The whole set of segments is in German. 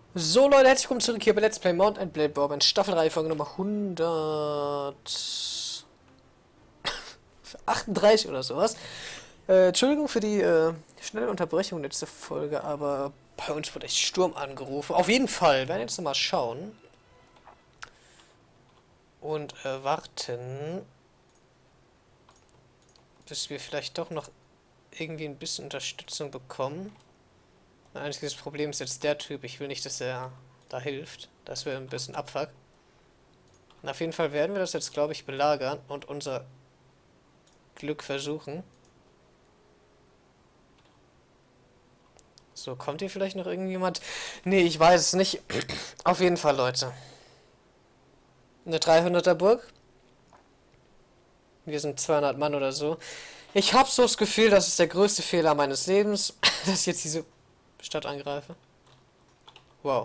So Leute, herzlich willkommen zurück hier bei Let's Play Mount and Blade Warband Staffel 3, Folge Nummer 138 oder sowas. Entschuldigung für die schnelle Unterbrechung letzte Folge, aber bei uns wurde echt Sturm angerufen. Auf jeden Fall, wir werden jetzt nochmal schauen und warten, bis wir vielleicht doch noch irgendwie ein bisschen Unterstützung bekommen. Mein einziges Problem ist jetzt der Typ. Ich will nicht, dass er da hilft. Das wäre ein bisschen Abfuck. Und auf jeden Fall werden wir das jetzt, glaube ich, belagern und unser Glück versuchen. So, kommt hier vielleicht noch irgendjemand? Nee, ich weiß es nicht. Auf jeden Fall, Leute. Eine 300er Burg. Wir sind 200 Mann oder so. Ich habe so das Gefühl, das ist der größte Fehler meines Lebens, dass ich jetzt diese Stadt angreife. Wow.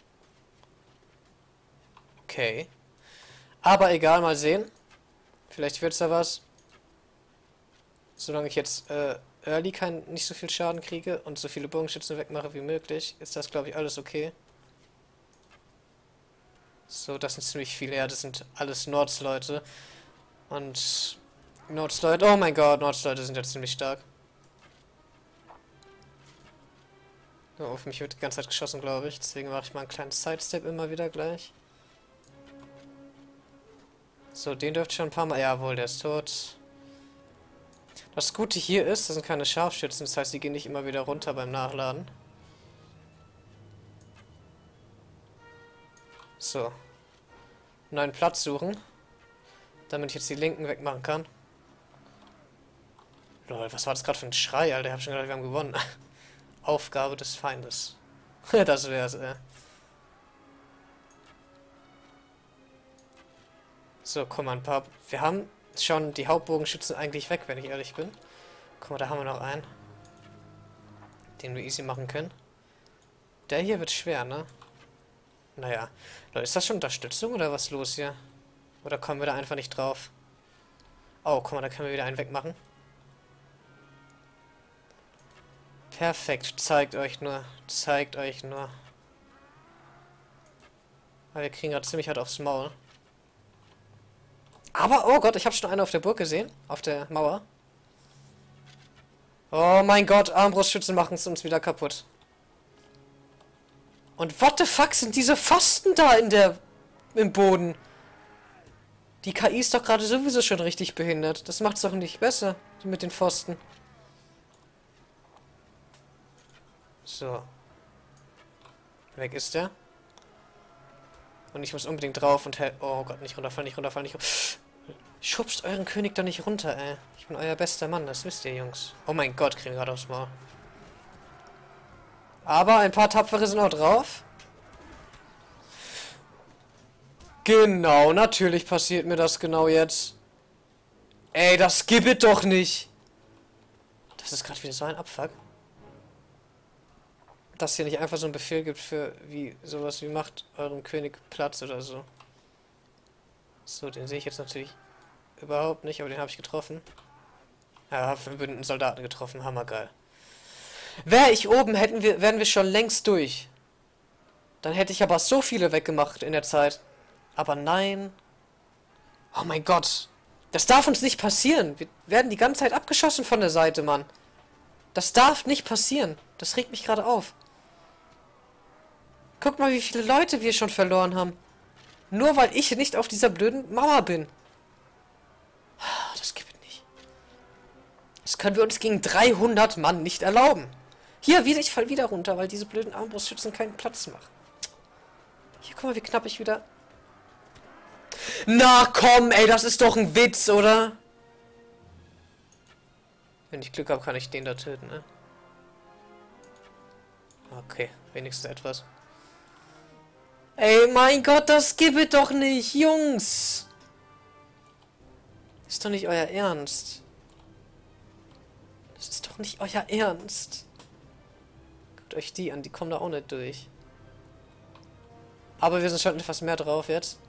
Okay. Aber egal, mal sehen. Vielleicht wird's da was. Solange ich jetzt early nicht so viel Schaden kriege und so viele Bogenschützen wegmache wie möglich, ist das, glaube ich, alles okay. So, das sind ziemlich viele. Ja, das sind alles Nords-Leute. Und Nords-Leute, oh mein Gott, Nords-Leute sind ja ziemlich stark. Oh, auf mich wird die ganze Zeit geschossen, glaube ich. Deswegen mache ich mal einen kleinen Sidestep immer wieder gleich. So, den dürfte schon ein paar Mal... Jawohl, der ist tot. Das Gute hier ist, das sind keine Scharfschützen. Das heißt, die gehen nicht immer wieder runter beim Nachladen. So. Neuen Platz suchen. Damit ich jetzt die Linken wegmachen kann. Lol, was war das gerade für ein Schrei, Alter? Ich hab schon gedacht, wir haben gewonnen. Aufgabe des Feindes. Das wär's, So, guck mal, ein paar... Wir haben schon die Hauptbogenschützen eigentlich weg, wenn ich ehrlich bin. Guck mal, da haben wir noch einen. Den wir easy machen können. Der hier wird schwer, ne? Naja. Leute, ist das schon Unterstützung oder was ist los hier? Oder kommen wir da einfach nicht drauf? Oh, guck mal, da können wir wieder einen wegmachen. Perfekt, zeigt euch nur. Zeigt euch nur. Aber wir kriegen gerade ziemlich hart aufs Maul. Aber, oh Gott, ich habe schon einen auf der Burg gesehen. Auf der Mauer. Oh mein Gott, Armbrustschützen machen es uns wieder kaputt. Und what the fuck sind diese Pfosten da im Boden? Die KI ist doch gerade sowieso schon richtig behindert. Das macht's doch nicht besser mit den Pfosten. So. Weg ist der. Und ich muss unbedingt drauf und oh Gott, nicht runterfallen, nicht runterfallen, nicht runterfallen. Schubst euren König doch nicht runter, ey. Ich bin euer bester Mann, das wisst ihr, Jungs. Oh mein Gott, kriegen wir gerade aufs Maul. Aber ein paar Tapfere sind auch drauf. Genau, natürlich passiert mir das genau jetzt. Ey, das gibt es doch nicht. Das ist gerade wieder so ein Abfuck. Dass hier nicht einfach so ein Befehl gibt für wie sowas wie macht eurem König Platz oder so. So, den sehe ich jetzt natürlich überhaupt nicht, aber den habe ich getroffen. Ja, habe einen Soldaten getroffen, hammergeil. Wäre ich oben, wären wir schon längst durch. Dann hätte ich aber so viele weggemacht in der Zeit. Aber nein. Oh mein Gott. Das darf uns nicht passieren. Wir werden die ganze Zeit abgeschossen von der Seite, Mann. Das darf nicht passieren. Das regt mich gerade auf. Guckt mal, wie viele Leute wir schon verloren haben. Nur weil ich nicht auf dieser blöden Mauer bin. Das gibt es nicht. Das können wir uns gegen 300 Mann nicht erlauben. Hier, ich fall wieder runter, weil diese blöden Armbrustschützen keinen Platz machen. Hier, guck mal, wie knapp ich wieder... Na komm, ey, das ist doch ein Witz, oder? Wenn ich Glück habe, kann ich den da töten, ne? Okay, wenigstens etwas. Ey, mein Gott, das gibt es doch nicht, Jungs! Ist doch nicht euer Ernst. Das ist doch nicht euer Ernst. Guckt euch die an, die kommen da auch nicht durch. Aber wir sind schon etwas mehr drauf jetzt.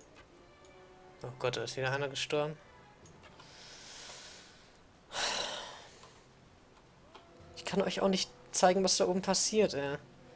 Oh Gott, da ist wieder einer gestorben. kann euch auch nicht zeigen, was da oben passiert, ey.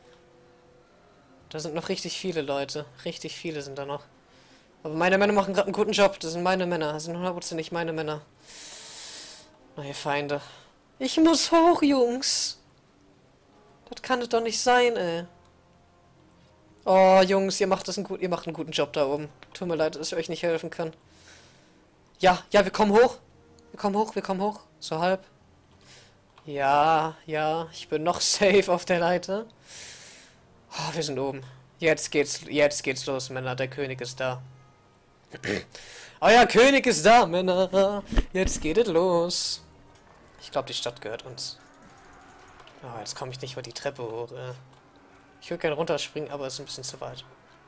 Da sind noch richtig viele Leute. Richtig viele sind da noch. Aber meine Männer machen gerade einen guten Job. Das sind meine Männer. Das sind 100% meine Männer. Neue Feinde. Ich muss hoch, Jungs. Das kann es doch nicht sein, ey. Oh, Jungs, ihr macht einen guten Job da oben. Tut mir leid, dass ich euch nicht helfen kann. Ja, ja, wir kommen hoch. Wir kommen hoch. So halb. Ja, ja, ich bin noch safe auf der Leiter. Oh, wir sind oben. Jetzt geht's los, Männer. Der König ist da. Euer König ist da, Männer. Jetzt geht es los. Ich glaube, die Stadt gehört uns. Oh, jetzt komme ich nicht mal die Treppe hoch. Ich würde gerne runterspringen, aber es ist ein bisschen zu weit.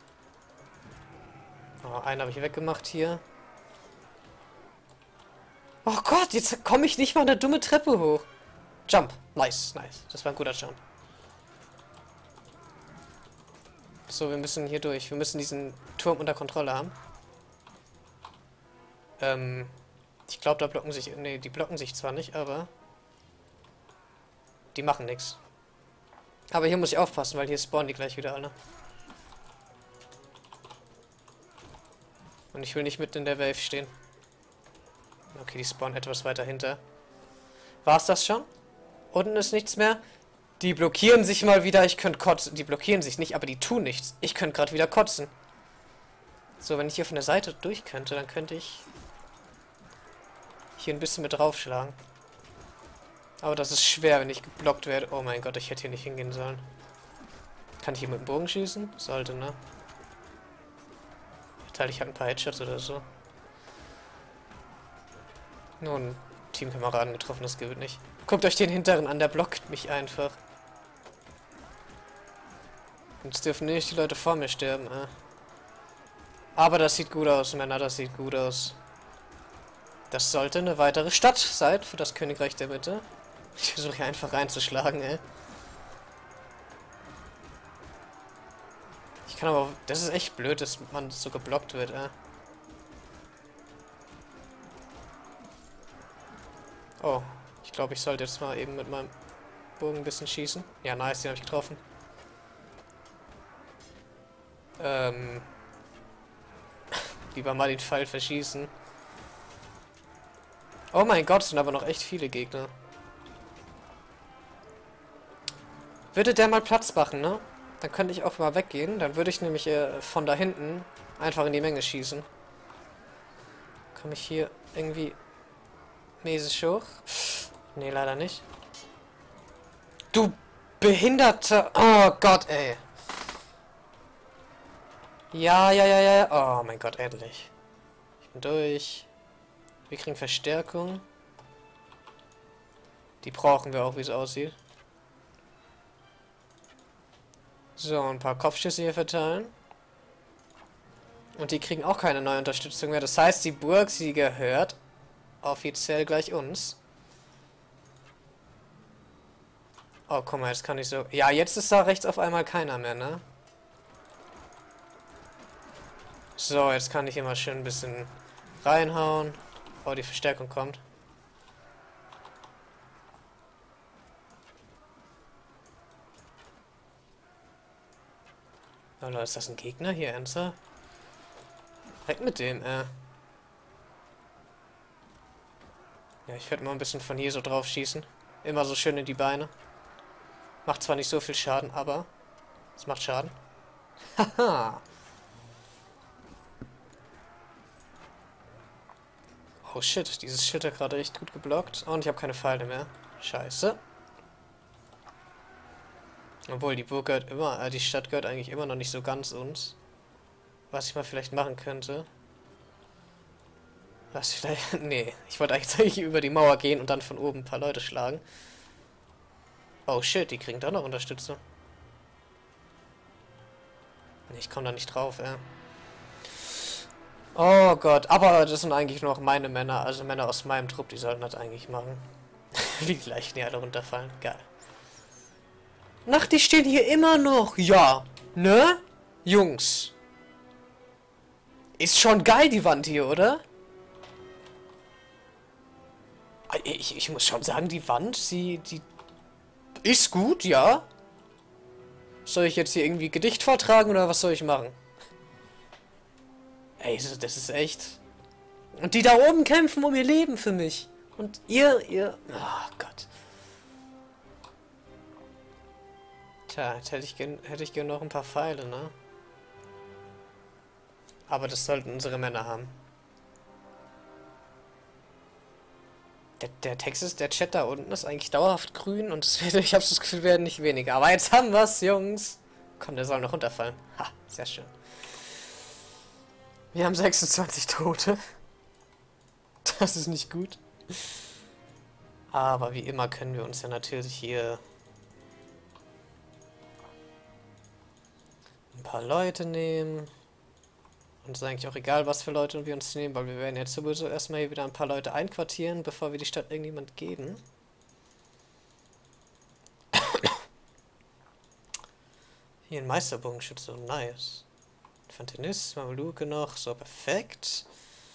Oh, einen habe ich weggemacht hier. Oh Gott, jetzt komme ich nicht mal eine dumme Treppe hoch. Jump. Nice, nice. Das war ein guter Jump. So, wir müssen hier durch. Wir müssen diesen Turm unter Kontrolle haben. Ich glaube, da blocken sich... Ne, die blocken sich zwar nicht, aber... Die machen nichts. Aber hier muss ich aufpassen, weil hier spawnen die gleich wieder alle. Und ich will nicht mitten in der Wave stehen. Okay, die spawnen etwas weiter hinter. War's das schon? Unten ist nichts mehr. Die blockieren sich mal wieder. Ich könnte kotzen. Die blockieren sich nicht, aber die tun nichts. Ich könnte gerade wieder kotzen. So, wenn ich hier von der Seite durch könnte, dann könnte ich hier ein bisschen mit draufschlagen. Aber das ist schwer, wenn ich geblockt werde. Oh mein Gott, ich hätte hier nicht hingehen sollen. Kann ich hier mit dem Bogen schießen? Sollte, ne? Teile ich halt ein paar Headshots oder so. Nur einen Teamkameraden getroffen, das gilt nicht. Guckt euch den hinteren an, der blockt mich einfach. Jetzt dürfen nicht die Leute vor mir sterben, Aber das sieht gut aus, Männer, das sieht gut aus. Das sollte eine weitere Stadt sein für das Königreich der Mitte. Ich versuche hier einfach reinzuschlagen, Ich kann aber... Das ist echt blöd, dass man so geblockt wird, Oh, ich glaube, ich sollte jetzt mal eben mit meinem Bogen ein bisschen schießen. Ja, nice, den habe ich getroffen. Lieber mal den Pfeil verschießen. Oh mein Gott, es sind aber noch echt viele Gegner. Würde der mal Platz machen, ne? Dann könnte ich auch mal weggehen. Dann würde ich nämlich von da hinten einfach in die Menge schießen. Komme ich hier irgendwie mäßig hoch? Nee, leider nicht. Du Behinderter! Oh Gott, ey. Ja, ja, ja, ja. Oh mein Gott, endlich. Ich bin durch. Wir kriegen Verstärkung. Die brauchen wir auch, wie es aussieht. So, ein paar Kopfschüsse hier verteilen. Und die kriegen auch keine neue Unterstützung mehr. Das heißt, die Burg, sie gehört offiziell gleich uns. Oh, guck mal, jetzt kann ich so... Ja, jetzt ist da rechts auf einmal keiner mehr, ne? So, jetzt kann ich hier mal schön ein bisschen reinhauen. Oh, die Verstärkung kommt. Oh, Leute, ist das ein Gegner hier, Ernster? Weg mit dem, Ja, ich werde mal ein bisschen von hier so drauf schießen. Immer so schön in die Beine. Macht zwar nicht so viel Schaden, aber es macht Schaden. Haha. Oh shit, dieses Shit hat gerade echt gut geblockt. Und ich habe keine Pfeile mehr. Scheiße. Obwohl, die Burg gehört immer, die Stadt gehört eigentlich immer noch nicht so ganz uns. Was ich mal vielleicht machen könnte. Was vielleicht... Nee, ich wollte eigentlich über die Mauer gehen und dann von oben ein paar Leute schlagen. Oh shit, die kriegen doch noch Unterstützung. Nee, ich komme da nicht drauf, Oh Gott, aber das sind eigentlich nur noch meine Männer, also Männer aus meinem Trupp, die sollten das eigentlich machen. Wie die Leichen hier alle runterfallen, geil. Ach, die stehen hier immer noch, ja, ne? Jungs. Ist schon geil, die Wand hier, oder? Ich muss schon sagen, die Wand, die Ist gut, ja. Soll ich jetzt hier irgendwie Gedicht vortragen oder was soll ich machen? Ey, das ist echt... Und die da oben kämpfen um ihr Leben für mich. Und ihr... Oh Gott. Tja, jetzt hätte ich gern noch ein paar Pfeile, ne? Aber das sollten unsere Männer haben. Der Text ist, der Chat da unten ist eigentlich dauerhaft grün und es wird, ich habe das Gefühl, werden nicht weniger. Aber jetzt haben wir's, Jungs. Komm, der soll noch runterfallen. Ha, sehr schön. Wir haben 26 Tote. Das ist nicht gut. Aber wie immer können wir uns ja natürlich hier ein paar Leute nehmen. Und es ist eigentlich auch egal, was für Leute wir uns nehmen, weil wir werden jetzt sowieso erstmal hier wieder ein paar Leute einquartieren, bevor wir die Stadt irgendjemand geben. Hier ein Meisterbogenschütze, so nice. Infanterist, Mameluke noch, so perfekt.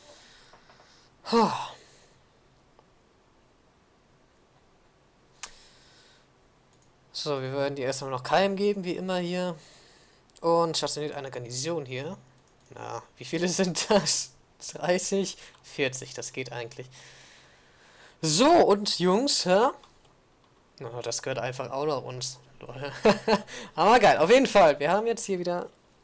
So, wir werden die erstmal noch Keim geben, wie immer hier. Und stationiert eine Garnison hier. Na, wie viele sind das? 30? 40, das geht eigentlich. So, und Jungs, hä? Oh, das gehört einfach auch noch uns. Aber geil, auf jeden Fall. Wir haben jetzt hier wieder...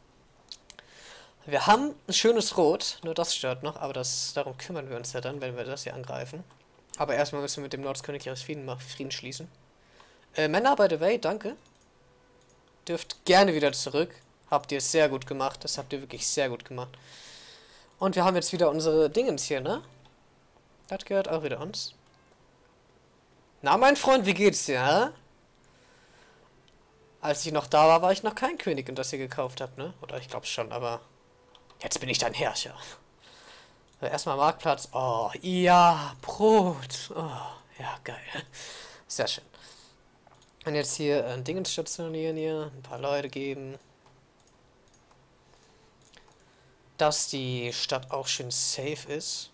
Wir haben ein schönes Rot, nur das stört noch, aber darum kümmern wir uns ja dann, wenn wir das hier angreifen. Aber erstmal müssen wir mit dem Nordkönigreich Frieden schließen. Männer, by the way, danke. Dürft gerne wieder zurück. Habt ihr sehr gut gemacht. Das habt ihr wirklich sehr gut gemacht. Und wir haben jetzt wieder unsere Dingens hier, ne? Das gehört auch wieder uns. Na, mein Freund, wie geht's dir, hä? Als ich noch da war, war ich noch kein König und das ihr gekauft habt, ne? Oder ich glaube schon, aber... Jetzt bin ich dein Herrscher. So, erstmal Marktplatz. Oh, ja, Brot. Oh, ja, geil. Sehr schön. Und jetzt hier ein Dingens stationieren hier. Ein paar Leute geben. Dass die Stadt auch schön safe ist.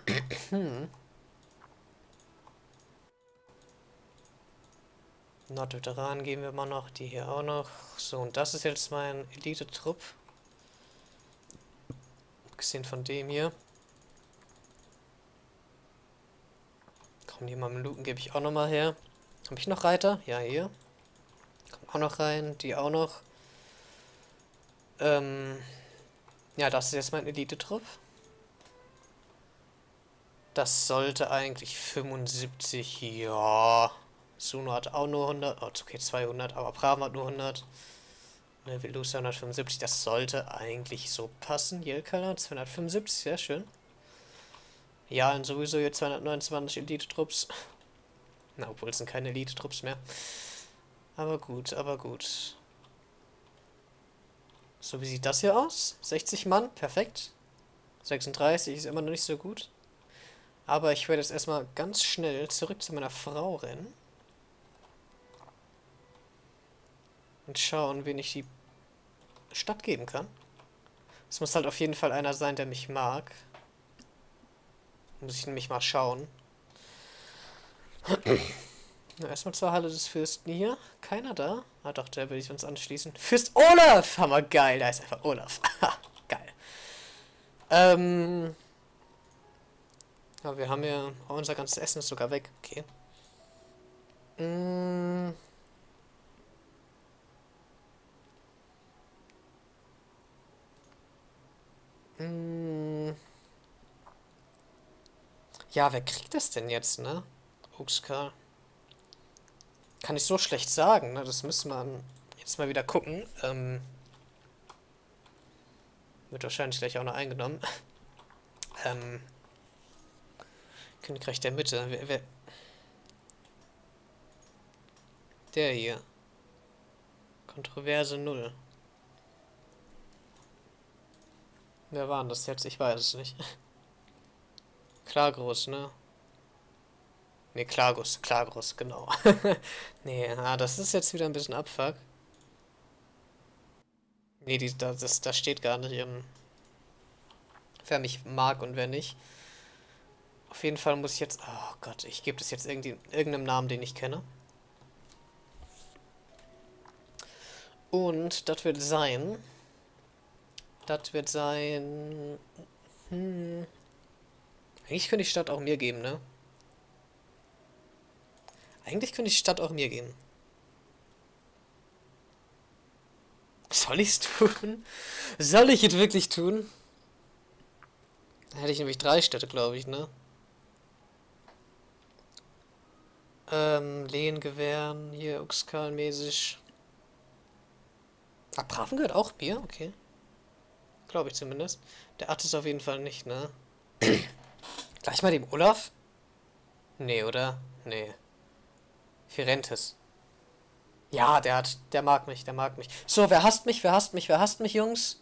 Nordveteranen geben wir mal noch. Die hier auch noch. So, und das ist jetzt mein Elite-Trupp. Abgesehen von dem hier. Komm, die Mameluken gebe ich auch noch mal her. Habe ich noch Reiter? Ja, hier. Kommen auch noch rein. Die auch noch. Ja, das ist jetzt mein Elite-Trupp. Das sollte eigentlich 75, ja. Suno hat auch nur 100, oh, okay, 200, aber Braven hat nur 100. Ne, Velusa 175, das sollte eigentlich so passen. Jelkala 275, sehr schön. Ja, und sowieso hier 229 Elite-Trupps. Na, obwohl es sind keine Elite-Trupps mehr. Aber gut, aber gut. So, wie sieht das hier aus? 60 Mann, perfekt. 36 ist immer noch nicht so gut. Aber ich werde jetzt erstmal ganz schnell zurück zu meiner Frau rennen. Und schauen, wen ich die Stadt geben kann. Es muss halt auf jeden Fall einer sein, der mich mag. Muss ich nämlich mal schauen. Na, erstmal zur Halle des Fürsten hier. Keiner da? Ah doch, der will ich uns anschließen. Fürst Olaf! Hammer geil, da ist einfach Olaf. Geil. Ja, wir haben ja... Oh, unser ganzes Essen ist sogar weg. Okay. Ja, wer kriegt das denn jetzt, ne? Uxkar. Kann ich so schlecht sagen, ne? Das müssen wir jetzt mal wieder gucken. Wird wahrscheinlich gleich auch noch eingenommen. Königreich der Mitte. Der hier. Kontroverse 0. Wer war denn das jetzt? Ich weiß es nicht. Klargroß, ne? Ne, Klargroß, genau. Nee, das ist jetzt wieder ein bisschen Abfuck. Nee, das steht gar nicht, wer mich mag und wer nicht. Auf jeden Fall muss ich jetzt... Oh Gott, ich gebe das jetzt irgendeinem Namen, den ich kenne. Und das wird sein... Das wird sein... Eigentlich könnte die Stadt auch mir geben, ne? Eigentlich könnte die Stadt auch mir geben. Soll ich's tun? Soll ich es wirklich tun? Da hätte ich nämlich 3 Städte, glaube ich, ne? Lehen gewähren, hier Uxkal-mäßig. Ah, Braven gehört auch mir, okay. Glaube ich zumindest. Der Att ist auf jeden Fall nicht, ne? Gleich mal dem Olaf? Nee, oder? Nee. Firentes. Ja, der mag mich, der mag mich. So, wer hasst mich, wer hasst mich, wer hasst mich, Jungs?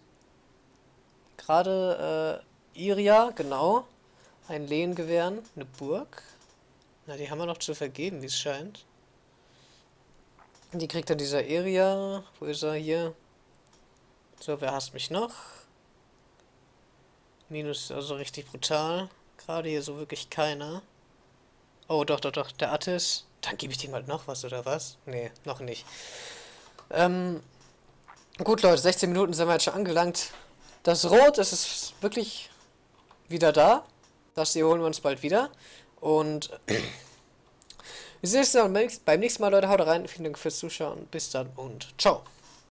Gerade, Iria, genau. Ein Lehen gewähren, eine Burg. Na, die haben wir noch zu vergeben, wie es scheint. Die kriegt dann dieser Iria. Wo ist er hier? So, wer hasst mich noch? Minus, also richtig brutal. Gerade hier so wirklich keiner. Oh, doch, doch, doch, der Attis. Dann gebe ich dem halt noch was, oder was? Nee, noch nicht. Ähm, gut, Leute, 16 Minuten sind wir jetzt schon angelangt. Das Rot, es ist wirklich wieder da. Das hier holen wir uns bald wieder. Und wir sehen uns dann beim nächsten Mal, Leute. Haut rein. Vielen Dank fürs Zuschauen. Bis dann und ciao.